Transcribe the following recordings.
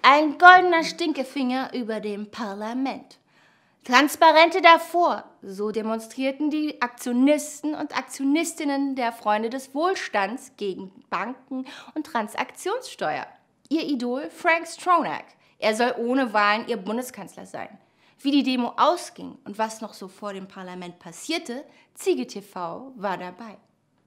ein goldener Stinkefinger über dem Parlament. Transparente davor, so demonstrierten die Aktionisten und Aktionistinnen der Freunde des Wohlstands gegen Banken und Transaktionssteuer. Ihr Idol Frank Stronach, er soll ohne Wahlen ihr Bundeskanzler sein. Wie die Demo ausging und was noch so vor dem Parlament passierte, Ziege TV war dabei.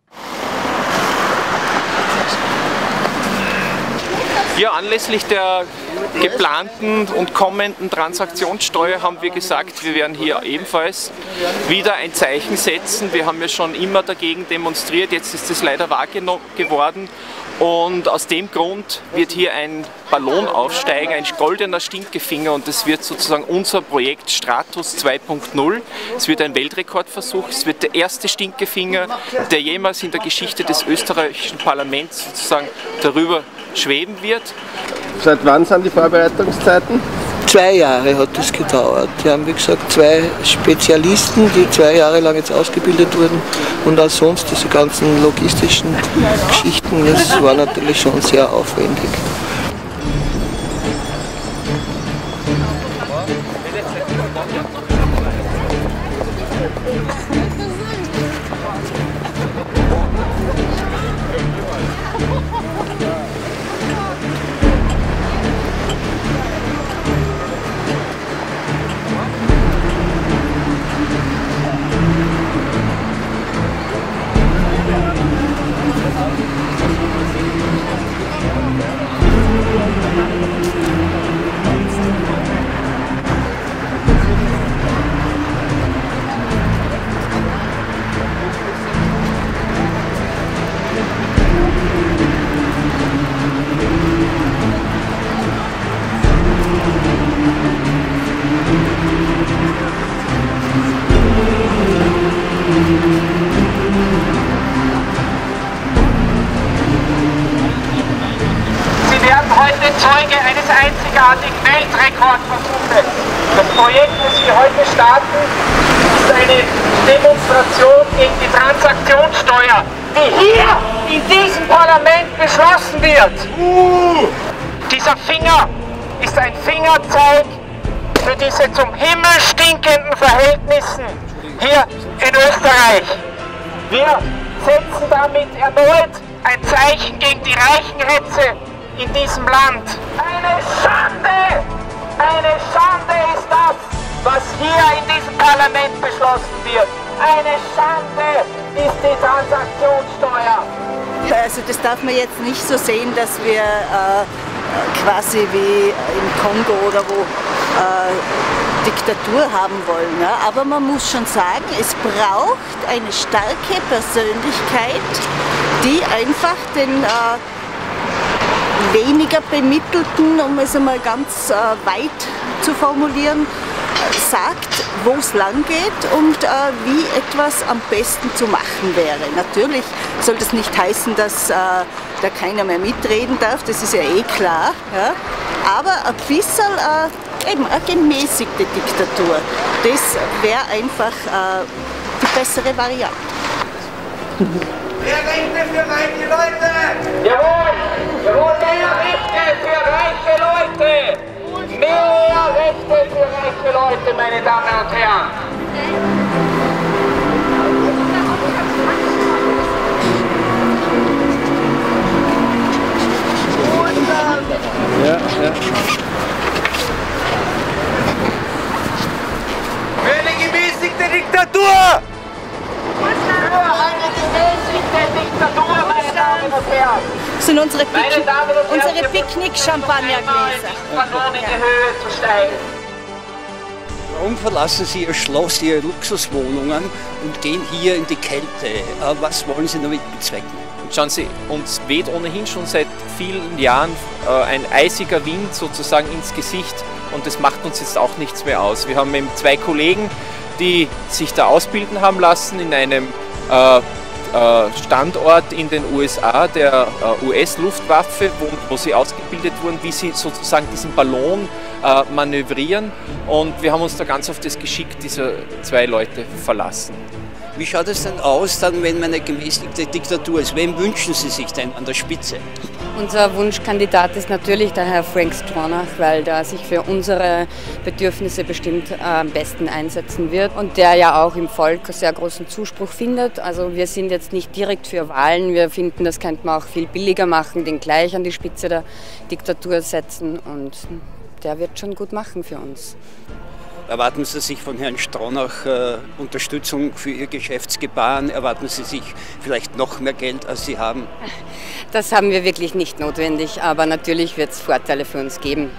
Ja, anlässlich der geplanten und kommenden Transaktionssteuer haben wir gesagt, wir werden hier ebenfalls wieder ein Zeichen setzen. Wir haben ja schon immer dagegen demonstriert, jetzt ist es leider wahr geworden. Und aus dem Grund wird hier ein Ballon aufsteigen, ein goldener Stinkefinger, und das wird sozusagen unser Projekt Stratus 2.0. Es wird ein Weltrekordversuch, es wird der erste Stinkefinger, der jemals in der Geschichte des österreichischen Parlaments sozusagen darüber schweben wird. Seit wann sind die Vorbereitungszeiten? 2 Jahre hat es gedauert. Wir haben, wie gesagt, 2 Spezialisten, die 2 Jahre lang jetzt ausgebildet wurden, und auch sonst diese ganzen logistischen Geschichten, das war natürlich schon sehr aufwendig. Heute Zeuge eines einzigartigen Weltrekordversuches. Das Projekt, das wir heute starten, ist eine Demonstration gegen die Transaktionssteuer, die hier in diesem Parlament beschlossen wird. Dieser Finger ist ein Fingerzeig für diese zum Himmel stinkenden Verhältnissen hier in Österreich. Wir setzen damit erneut ein Zeichen gegen die Reichenhetze in diesem Land. Eine Schande! Eine Schande ist das, was hier in diesem Parlament beschlossen wird. Eine Schande ist die Transaktionssteuer. Also das darf man jetzt nicht so sehen, dass wir quasi wie im Kongo oder wo Diktatur haben wollen. Ja? Aber man muss schon sagen, es braucht eine starke Persönlichkeit, die einfach den weniger Bemittelten, um es einmal ganz weit zu formulieren, sagt, wo es lang geht und wie etwas am besten zu machen wäre. Natürlich soll das nicht heißen, dass da keiner mehr mitreden darf, das ist ja eh klar. Ja? Aber ein bisschen eben eine gemäßigte Diktatur, das wäre einfach die bessere Variante. Mehr Rechte für reiche Leute! Jawohl! Jawohl, mehr Rechte für reiche Leute! Mehr Rechte für reiche Leute, meine Damen und Herren! Ja. Für eine gemäßigte Diktatur! Für eine gemäßigte Diktatur, meine Damen und Herren! Das sind unsere Picknick-Champagnergläser. Ballon in die Höhe zu steigen. Warum verlassen Sie Ihr Schloss, Ihre Luxuswohnungen und gehen hier in die Kälte? Was wollen Sie damit bezwecken? Schauen Sie, uns weht ohnehin schon seit vielen Jahren ein eisiger Wind sozusagen ins Gesicht, und das macht uns jetzt auch nichts mehr aus. Wir haben eben 2 Kollegen, die sich da ausbilden haben lassen in einem Standort in den USA, der US-Luftwaffe, wo sie ausgebildet wurden, wie sie sozusagen diesen Ballon manövrieren, und wir haben uns da ganz auf das Geschick dieser 2 Leute verlassen. Wie schaut es denn aus, dann, wenn man eine gemäßigte Diktatur ist? Wem wünschen Sie sich denn an der Spitze? Unser Wunschkandidat ist natürlich der Herr Frank Stronach, weil der sich für unsere Bedürfnisse bestimmt am besten einsetzen wird und der ja auch im Volk sehr großen Zuspruch findet. Also wir sind jetzt nicht direkt für Wahlen, wir finden, das könnte man auch viel billiger machen, den gleich an die Spitze der Diktatur setzen und der wird schon gut machen für uns. Erwarten Sie sich von Herrn Stronach Unterstützung für Ihr Geschäftsgebaren? Erwarten Sie sich vielleicht noch mehr Geld, als Sie haben? Das haben wir wirklich nicht notwendig, aber natürlich wird es Vorteile für uns geben.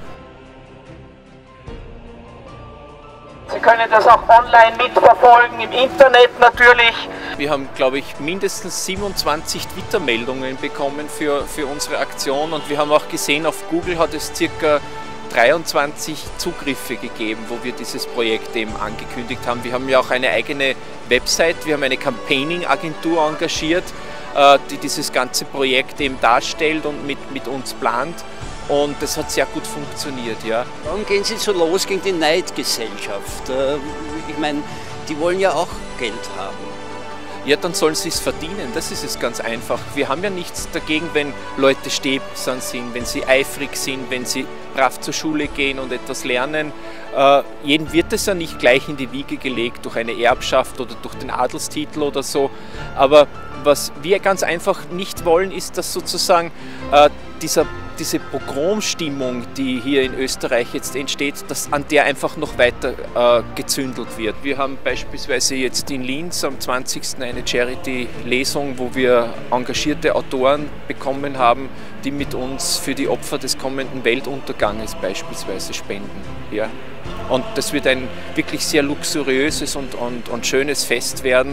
Sie können das auch online mitverfolgen, im Internet natürlich. Wir haben, glaube ich, mindestens 27 Twitter-Meldungen bekommen für unsere Aktion und wir haben auch gesehen, auf Google hat es circa 23 Zugriffe gegeben, wo wir dieses Projekt eben angekündigt haben. Wir haben ja auch eine eigene Website, wir haben eine Campaigning-Agentur engagiert, die dieses ganze Projekt eben darstellt und mit uns plant. Und das hat sehr gut funktioniert, ja. Warum gehen Sie so los gegen die Neidgesellschaft? Ich meine, die wollen ja auch Geld haben. Ja, dann sollen sie es verdienen, das ist es ganz einfach. Wir haben ja nichts dagegen, wenn Leute stehsam sind, wenn sie eifrig sind, wenn sie brav zur Schule gehen und etwas lernen. Jedem wird es ja nicht gleich in die Wiege gelegt durch eine Erbschaft oder durch den Adelstitel oder so. Aber was wir ganz einfach nicht wollen, ist, dass sozusagen diese Pogromstimmung, die hier in Österreich jetzt entsteht, dass an der einfach noch weiter gezündelt wird. Wir haben beispielsweise jetzt in Linz am 20. eine Charity-Lesung, wo wir engagierte Autoren bekommen haben, die mit uns für die Opfer des kommenden Weltunterganges beispielsweise spenden. Ja. Und das wird ein wirklich sehr luxuriöses und schönes Fest werden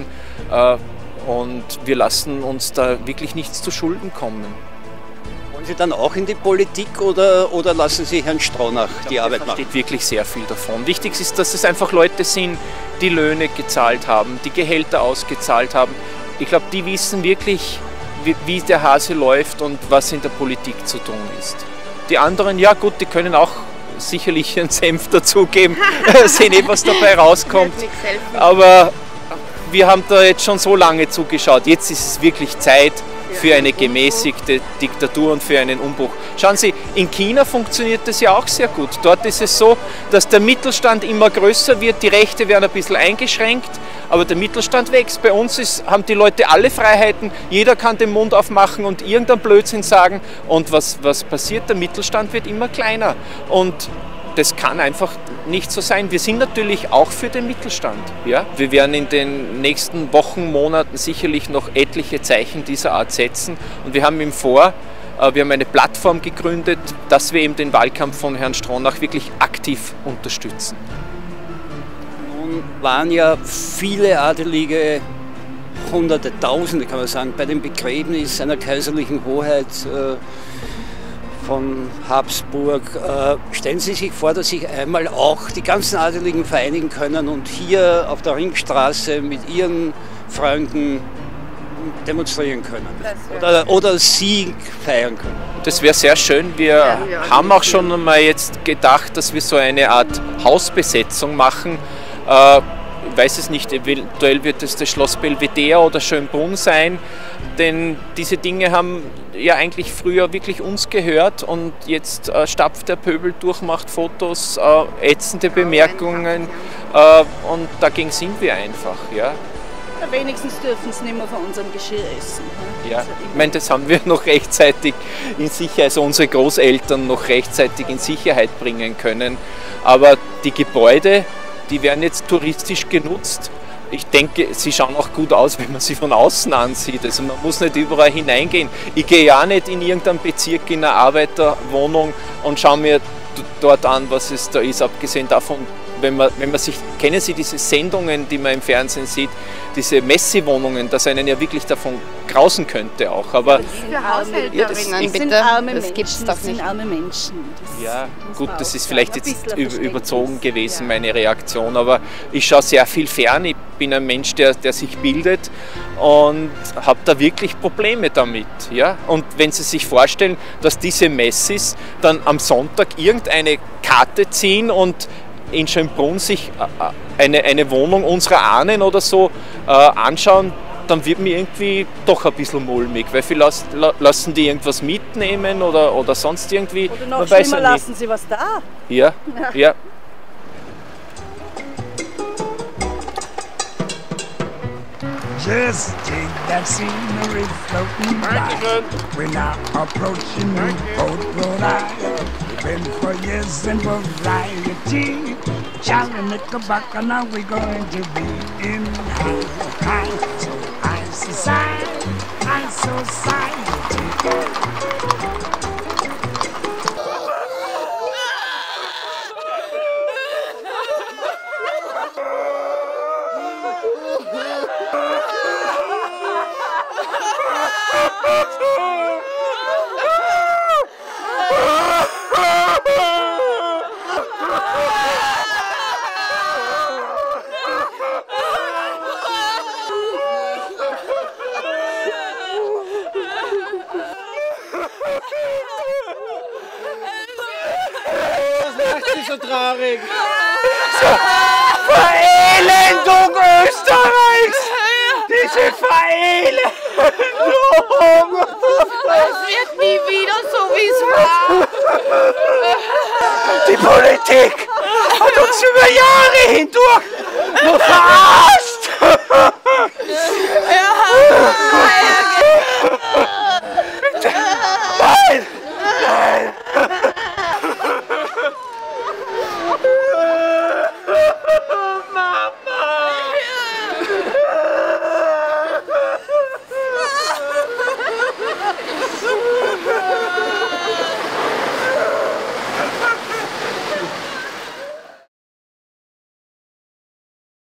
und wir lassen uns da wirklich nichts zu Schulden kommen. Sie dann auch in die Politik oder lassen Sie Herrn Stronach die Arbeit machen? Versteht wirklich sehr viel davon. Wichtig ist, dass es einfach Leute sind, die Löhne gezahlt haben, die Gehälter ausgezahlt haben. Ich glaube, die wissen wirklich, wie der Hase läuft und was in der Politik zu tun ist. Die anderen, ja gut, die können auch sicherlich einen Senf dazugeben, sehen was dabei rauskommt. Aber wir haben da jetzt schon so lange zugeschaut. Jetzt ist es wirklich Zeit für eine gemäßigte Diktatur und für einen Umbruch. Schauen Sie, in China funktioniert das ja auch sehr gut. Dort ist es so, dass der Mittelstand immer größer wird, die Rechte werden ein bisschen eingeschränkt, aber der Mittelstand wächst. Bei uns haben die Leute alle Freiheiten, jeder kann den Mund aufmachen und irgendeinen Blödsinn sagen. Und was passiert? Der Mittelstand wird immer kleiner. Und das kann einfach nicht so sein. Wir sind natürlich auch für den Mittelstand. Ja? Wir werden in den nächsten Wochen, Monaten sicherlich noch etliche Zeichen dieser Art setzen. Und wir haben wir haben eine Plattform gegründet, dass wir eben den Wahlkampf von Herrn Stronach wirklich aktiv unterstützen. Nun waren ja viele Adelige, Hunderte, Tausende kann man sagen, bei dem Begräbnis seiner kaiserlichen Hoheit von Habsburg. Stellen Sie sich vor, dass sich einmal auch die ganzen Adeligen vereinigen können und hier auf der Ringstraße mit ihren Freunden demonstrieren können oder Sieg feiern können. Das wäre sehr schön. Wir haben auch schon einmal jetzt gedacht, dass wir so eine Art Hausbesetzung machen. Ich weiß es nicht, eventuell wird es das Schloss Belvedere oder Schönbrunn sein, denn diese Dinge haben ja eigentlich früher wirklich uns gehört und jetzt stapft der Pöbel durch, macht Fotos, ätzende Bemerkungen und dagegen sind wir einfach. Ja. Ja, wenigstens dürfen sie nicht mehr von unserem Geschirr essen. Ja, ich meine, das haben wir noch rechtzeitig in Sicherheit, also unsere Großeltern noch rechtzeitig in Sicherheit bringen können, aber die Gebäude, die werden jetzt touristisch genutzt. Ich denke, sie schauen auch gut aus, wenn man sie von außen ansieht. Also man muss nicht überall hineingehen. Ich gehe ja nicht in irgendeinem Bezirk in eine Arbeiterwohnung und schaue mir dort an, was es da ist. Abgesehen davon, wenn man sich, kennen Sie diese Sendungen, die man im Fernsehen sieht, diese Messi-Wohnungen, dass einen ja wirklich davon grausen könnte auch. Aber Haushälterinnen, bitte. Das gibt es doch nicht. Arme Menschen. Ja, gut, das ist vielleicht jetzt überzogen gewesen, meine Reaktion, aber ich schaue sehr viel fern. Ich bin ein Mensch, der sich bildet und habe da wirklich Probleme damit. Ja? Und wenn Sie sich vorstellen, dass diese Messis dann am Sonntag irgendeine Karte ziehen und in Schönbrunn sich eine Wohnung unserer Ahnen oder so anschauen, dann wird mir irgendwie doch ein bisschen mulmig, weil vielleicht lassen die irgendwas mitnehmen oder sonst irgendwie. Oder noch schlimmer, lassen sie was da. Ja, ja. Just take that scenery floating by. We're now approaching Newport, Rhode Island. We've been for years in variety. Charlie Knickerbocker, now we're going to be in high society, high society. So traurig. Verelendung Österreichs! Diese Verelendung! Es wird nie wieder so, wie es war. Die Politik hat uns über Jahre hindurch nur verarscht.